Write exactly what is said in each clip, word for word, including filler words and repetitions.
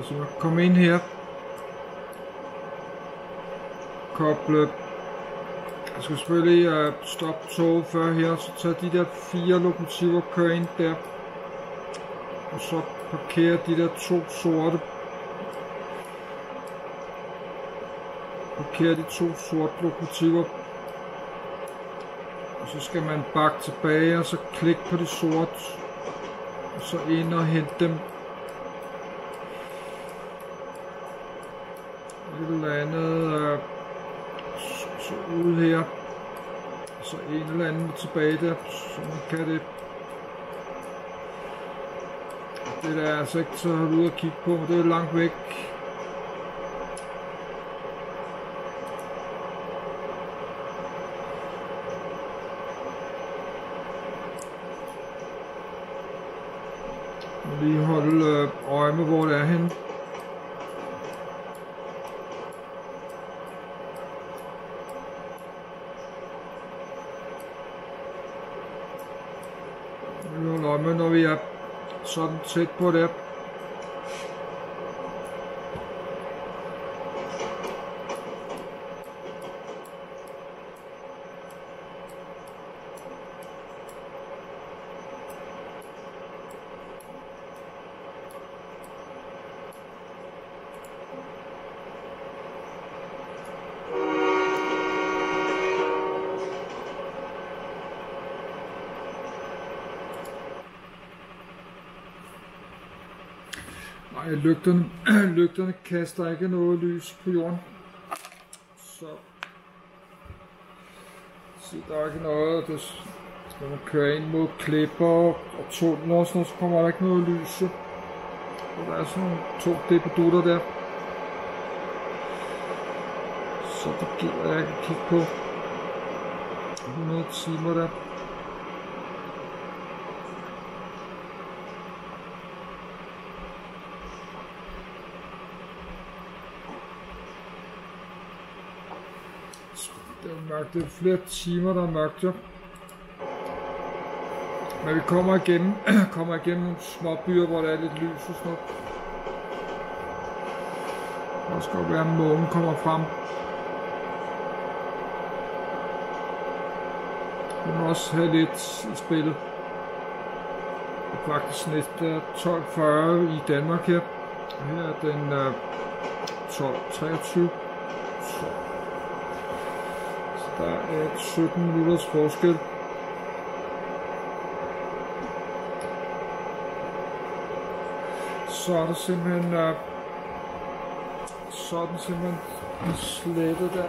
Altså man kan komme ind her, koble, jeg skal selvfølgelig uh, stoppe toget før her, så tager de der fire lokomotiver, kører ind der, og så parkerer de der to sorte, parkerer de to sorte lokomotiver, og så skal man bakke tilbage, og så klikke på de sorte, og så ind og hente dem. Et eller andet, øh, så, så ude her, så en eller anden tilbage der, så man kan det. Det der er altså ikke så ude at kigge på, det er langt væk. Lige holde øje med, hvor det er henne. Vi holder øje med, når vi er sådan tæt på det. Nej, lygterne, lygterne kaster ikke noget lys på jorden. Så, så der er ikke noget, det, når man kører ind mod klipper og tunneler og sådan noget, så kommer der ikke noget lys. Så der er sådan nogle to depodutter der. Så det giver jeg ikke at kigge på. hundrede timer der. Det er mørkt. Det er flere timer, der er mørkt, ja. Men vi kommer igennem, kommer igennem nogle små byer, hvor der er lidt lys og sådan noget. Der skal være, at månen kommer frem. Vi må også have lidt i spillet. Det er faktisk næsten tolv fyrre i Danmark her. Og her er den uh, tolv treogtyve. Så. Der er sytten minutters forskel. Så er der simpelthen uh, så er den simpelthen slettet der.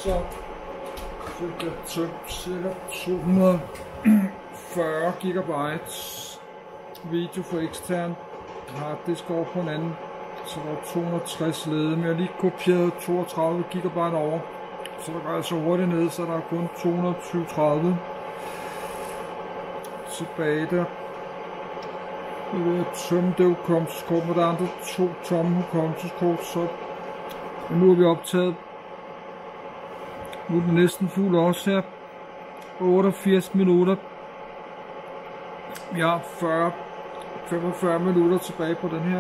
så fik jeg tømt cirka to hundrede og fyrre gigabyte video for ekstern harddisk over på en anden, så der var to hundrede og tres lede, men jeg har lige kopieret toogtredive gigabyte over, så der går altså hurtigt ned, så der er kun to hundrede og tyve tredive tilbage der. Jeg vil tømme det hukommelseskort, men der er andre to tomme hukommelseskort, så nu er vi optaget. Nu er den næsten fuld også her. otteogfirs minutter. Vi har fyrre, femogfyrre minutter tilbage på den her.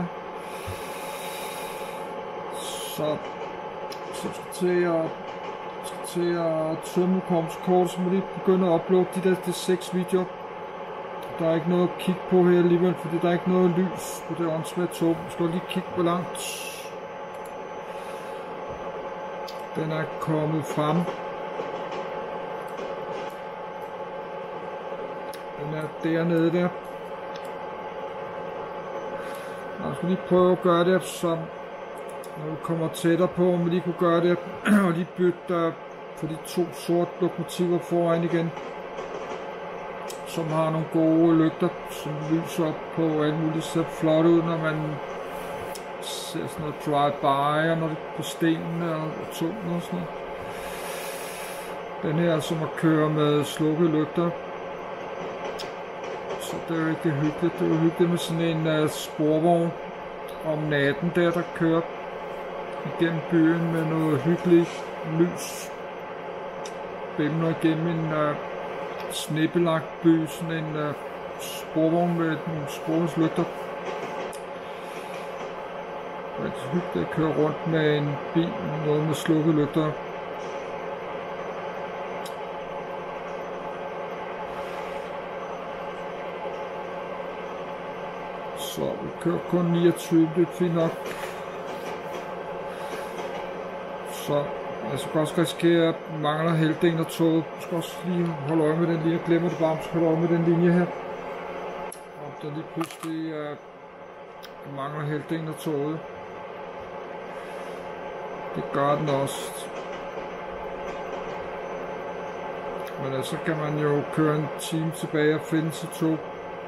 Så, så skal til at, skal til at tømme hukommelseskort, så må lige begynde at uploade de der de seks videoer. Der er ikke noget at kigge på her alligevel, fordi der er ikke noget lys på det åndssvagt tog. Vi skal lige kigge på langt. Den er kommet frem. Den er dernede der. Jeg skal lige prøve at gøre det, så når vi kommer tættere på, om vi lige kunne gøre det, og lige bytte for de to sorte lokomotiver foran igen, som har nogle gode lygter, som lyser op på alt muligt, ser flot ud, når man ser sådan noget drive-by, og når det er på stenene og tunnel og sådan noget. Den her er som at køre med slukkede lygter, så det er rigtig hyggeligt. Det er jo hyggeligt med sådan en uh, sporvogn om natten der, der kører igennem byen med noget hyggeligt lys. Bimler igennem en uh, snebelagt by, sådan en uh, sporvogn med nogle sporvogns-lygter. Det er hyggeligt at køre rundt med en bil, noget med slukkede lygter. Så vi kører kun niogtyve, det er fint nok. Så jeg skal også risikere, at mangler halvdelen af toget. Jeg skal også lige holde øje med den linje. Jeg glemmer det bare, at jeg skal holde øje med den linje her. Og der lige pludselig uh, mangler halvdelen af toget. Det gør den også. Men altså, så kan man jo køre en time tilbage og finde sit tog.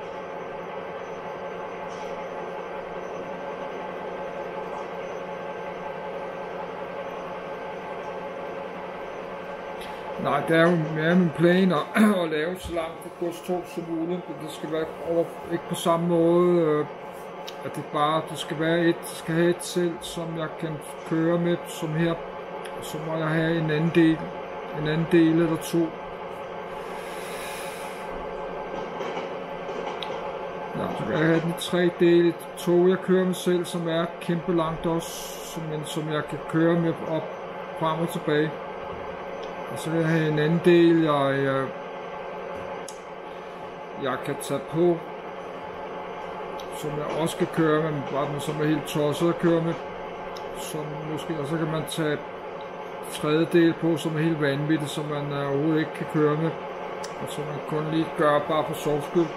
Nej, det er jo mere min plan at, at lave så langt et godstog som muligt. Det skal være over, ikke på samme måde, øh, at det bare det skal være et, det skal have et selv, som jeg kan køre med, som her. Og så må jeg have en anden del, en anden del eller to. Ja, så kan jeg have den i tre dele. Et tog jeg kører med selv, som er kæmpe langt også, men som jeg kan køre med op, frem og tilbage. Og så vil jeg have en anden del, jeg, jeg, jeg kan tage på, som jeg også kan køre med, men som er helt tosset at køre med. Som måske, og så kan man tage tredje del på, som er helt vanvittigt, som man overhovedet ikke kan køre med. Og som man kun lige gør bare for sjovs skyld.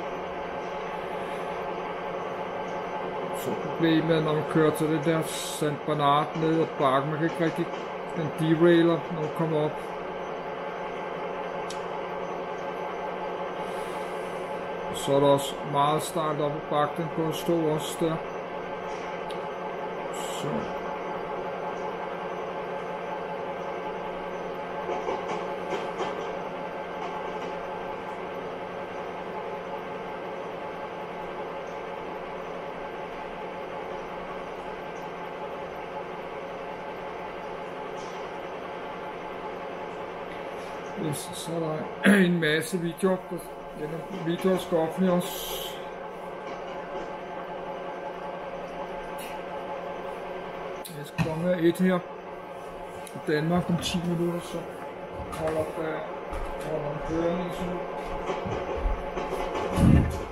Så problemet er, når man kører til det der Sankt Bernard ned ad bakken, man kan ikke rigtig, den derailer, når man kommer op. Så er der også meget start op ad bakken på at stå også der. Så. Yes, så er der en masse videoer, denne videoer skal offentliggøres. Jeg skal komme med et her i Danmark om ti minutter, så holder der holder kørende i sådan.